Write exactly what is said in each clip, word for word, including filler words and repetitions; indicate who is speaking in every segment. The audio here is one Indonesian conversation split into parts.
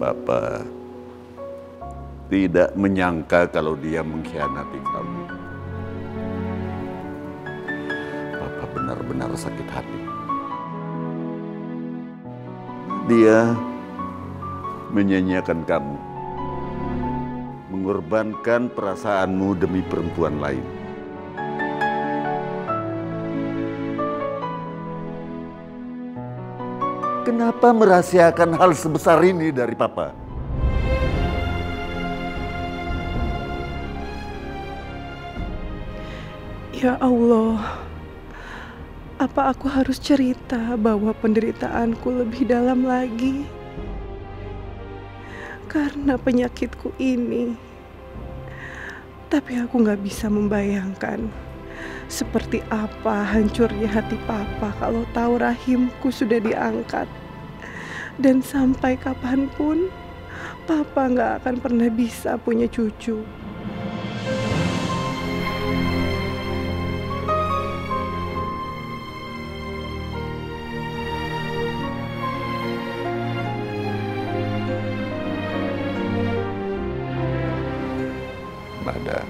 Speaker 1: Papa tidak menyangka kalau dia mengkhianati kamu. Papa benar-benar sakit hati. Dia menyanyiakan kamu, mengorbankan perasaanmu demi perempuan lain. Kenapa merahasiakan hal sebesar ini dari Papa?
Speaker 2: Ya Allah, apa aku harus cerita bahwa penderitaanku lebih dalam lagi? Karena penyakitku ini. Tapi aku gak bisa membayangkan seperti apa hancurnya hati Papa kalau tahu rahimku sudah diangkat. Dan sampai kapanpun, Papa gak akan pernah bisa punya cucu.
Speaker 1: Mada,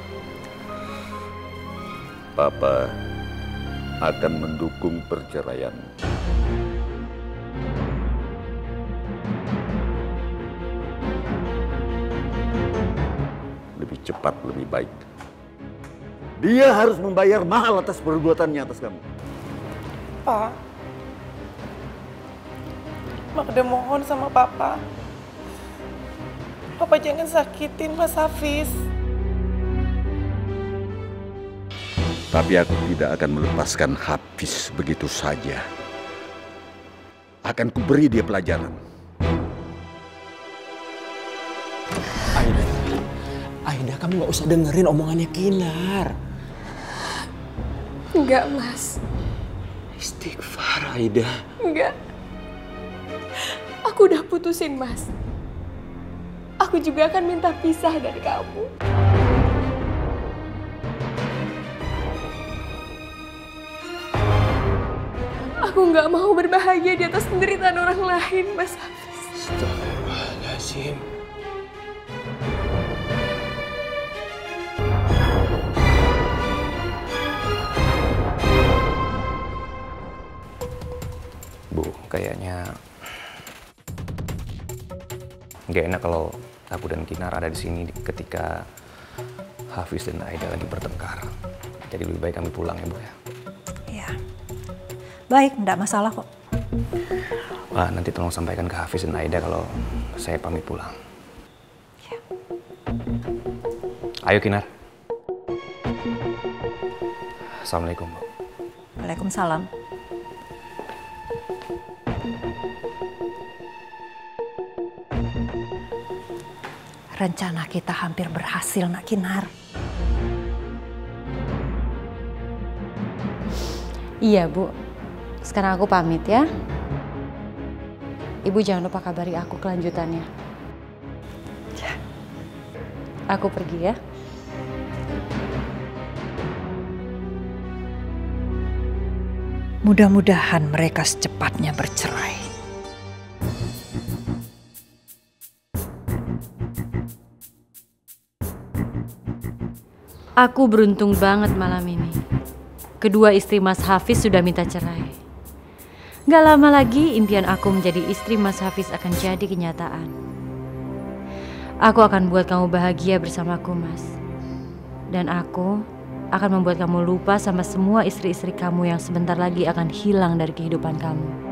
Speaker 1: Papa akan mendukung perceraian. Lebih cepat, lebih baik. Dia harus membayar mahal atas perbuatannya atas kamu.
Speaker 2: Pak, Magda mohon sama Papa. Papa jangan sakitin Mas Hafiz.
Speaker 1: Tapi aku tidak akan melepaskan Hafiz begitu saja. Akan kuberi dia pelajaran.
Speaker 3: Aida, Aida, kamu gak usah dengerin omongannya Kinar.
Speaker 4: Enggak, Mas.
Speaker 3: Istighfar, Aida.
Speaker 4: Enggak. Aku udah putusin, Mas. Aku juga akan minta pisah dari kamu. Aku nggak mau berbahagia di atas penderitaan orang lain, Mas Hafiz.
Speaker 3: Astagfirullahaladzim.
Speaker 5: Bu, kayaknya nggak enak kalau aku dan Kinar ada di sini ketika Hafiz dan Aida lagi bertengkar. Jadi lebih baik kami pulang ya, Bu ya.
Speaker 6: Iya. Baik, enggak masalah kok.
Speaker 5: Wah, nanti tolong sampaikan ke Hafiz dan Aida kalau saya pamit pulang.
Speaker 6: Ya.
Speaker 5: Ayo Kinar. Assalamualaikum, Bu.
Speaker 6: Waalaikumsalam. Rencana kita hampir berhasil, Nak Kinar.
Speaker 7: Iya, Bu. Sekarang aku pamit ya. Ibu jangan lupa kabari aku kelanjutannya.
Speaker 6: Ya.
Speaker 7: Aku pergi ya.
Speaker 6: Mudah-mudahan mereka secepatnya bercerai.
Speaker 7: Aku beruntung banget malam ini. Kedua istri Mas Hafiz sudah minta cerai. Gak lama lagi impian aku menjadi istri Mas Hafiz akan jadi kenyataan. Aku akan buat kamu bahagia bersamaku, Mas. Dan aku akan membuat kamu lupa sama semua istri-istri kamu yang sebentar lagi akan hilang dari kehidupan kamu.